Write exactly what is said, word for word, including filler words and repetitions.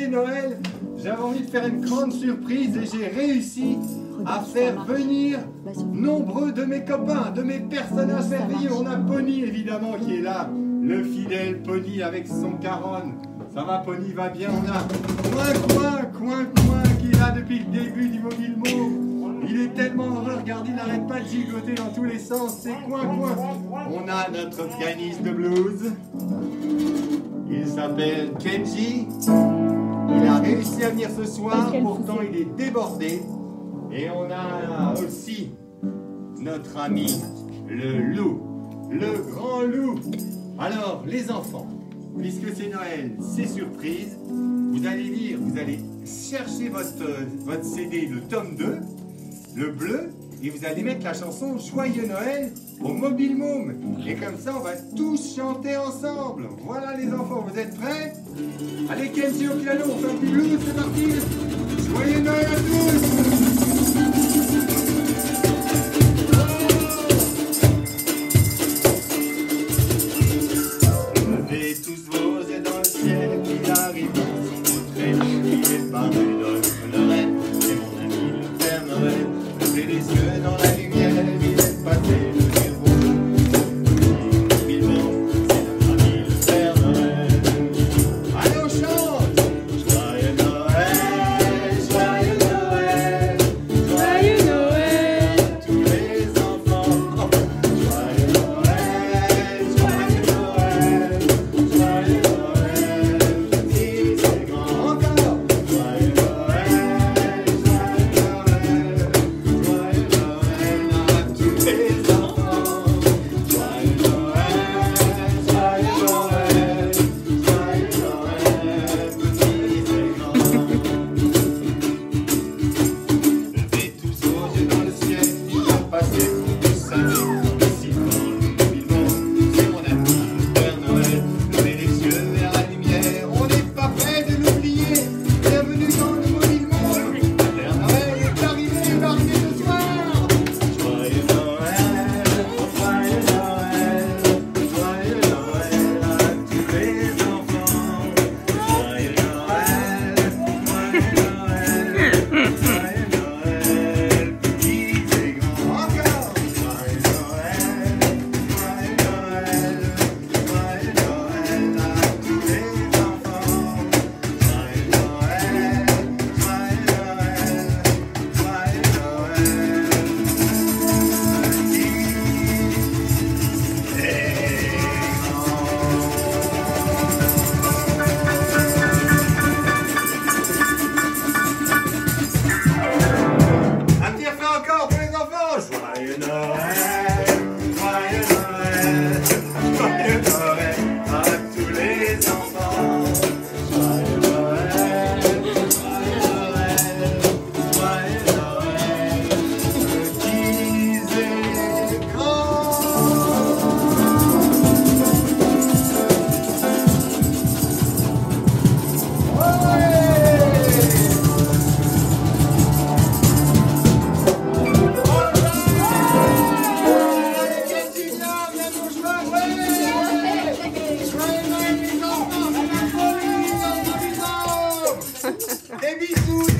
Noël, j'avais envie de faire une grande surprise et j'ai réussi à faire venir nombreux de mes copains, de mes personnages merveilleux. On a Pony évidemment qui est là, le fidèle Pony avec son caronne. Ça va Pony, va bien. On a Coin Coin, Coin Coin qui est là depuis le début du Mobile Mot. Il est tellement heureux, regardez, il n'arrête pas de gigoter dans tous les sens. C'est Coin Coin. On a notre pianiste de blues. Il s'appelle Kenji. Il a réussi à venir ce soir, pourtant il est débordé. Et on a aussi notre ami, le loup, le grand loup. Alors, les enfants, puisque c'est Noël, c'est surprise, vous allez lire, vous allez chercher votre, votre C D, le tome deux, le bleu, et vous allez mettre la chanson Joyeux Noël au Mobile Môme. Et comme ça, on va tous chanter ensemble. Voilà les enfants, vous êtes prêts? Allez, Kenji au piano, on fait un petit blues, c'est parti. Joyeux Noël à tous. Levez tous vos yeux dans le ciel, qu'il arrive son traîneau, il est pareil dans le Noël, c'est mon ami le Père Noël. Levez les yeux dans la lumière, il est passé le héros. Mille mots, c'est notre ami le Père Noël. Allez, on chante. Joyeux Noël, joyeux Noël, joyeux Noël à tous les enfants. Joyeux Noël, joyeux Noël, joyeux Noël, petits et grands. Encore. Joyeux Noël, joyeux Noël, joyeux Noël à tous les enfants. Joyeux Noël, joyeux Noël, joyeux Noël, petits et grands. Levez tous vos yeux dans le ciel, il va passer, vous savez, ici dans le Mobile Môme, c'est mon ami le Père Noël. Levez les yeux vers la lumière, on n'est pas prêt de l'oublier. Bienvenue dans le Mobile Môme, le Père Noël est arrivé, il va arriver ce soir. Joyeux Noël, joyeux Noël, joyeux Noël à tous les enfants. Joyeux Noël, joyeux Noël, joyeux Noël, petits et grands. Encore. Joyeux Noël, joyeux Noël, joyeux Noël à tous les enfants. Joyeux Noël, joyeux Noël, joyeux Noël, petits et grands. Un petit refrain encore pour les enfants. Joyeux Noël, joyeux Noël, joyeux Noël à tous les enfants. Joyeux Noël, joyeux Noël, joyeux Noël, petits et grands. Des bisous.